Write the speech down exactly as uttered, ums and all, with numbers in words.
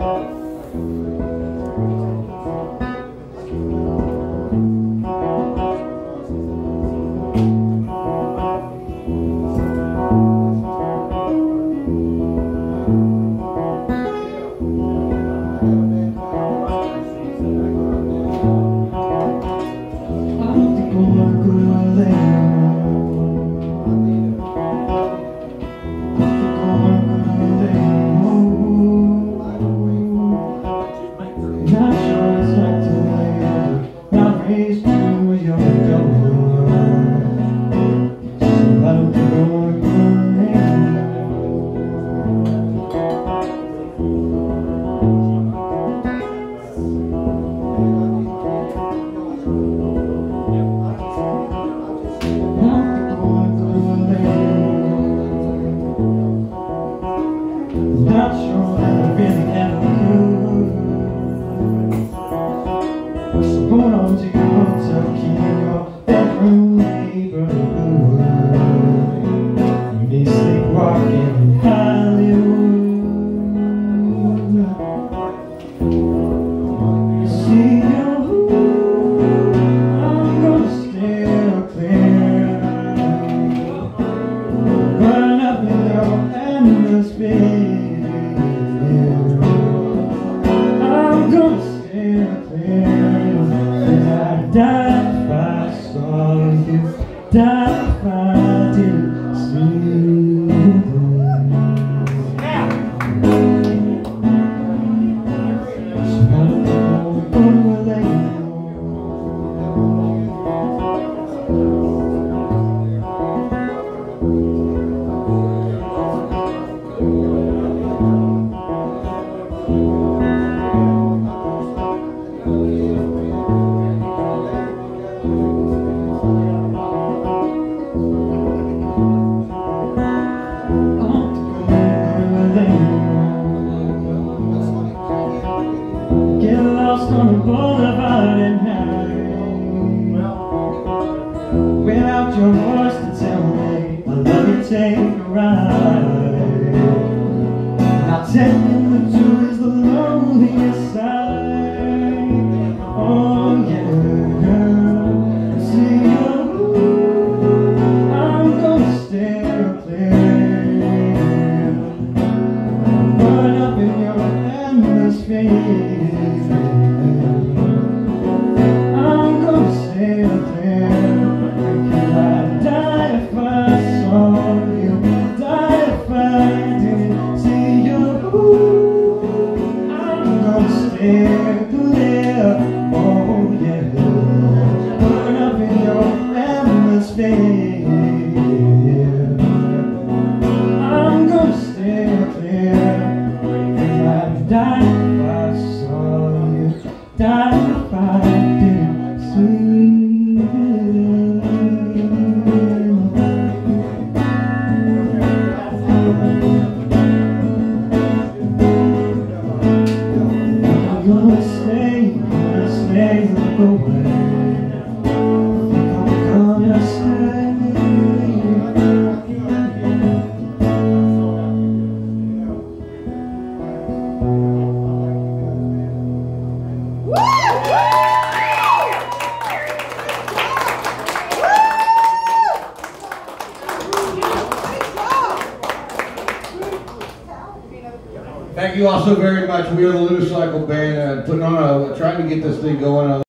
Not sure that I really ever could. So going on to your hotel key in your bedroom neighborhood. You may sleepwalking in Hollywood. You see, I'm gonna steer clear. Burn up in your endless space. Die if I saw you, die if I didn't see you. So I don't know where they get lost on the boulevard and hang. Without your voice to tell me I love you, take a ride. Now telling the truth is the loneliest side. Oh yeah, see you, I'm gonna steer clear. Burn up in your endless face. I'm gonna stay up there, because I'd die if I saw you, die if I didn't see you. I'm gonna stay clear, oh yeah. Burn up in your endless face. I'm gonna stay clear, because I'd die if I saw you, die if I didn't see you. I'm gonna stay, gonna stay, look away. Think I'm gonna stay. Thank you all so very much. We are the Lunacycle Band, uh, putting on a, trying to get this thing going on.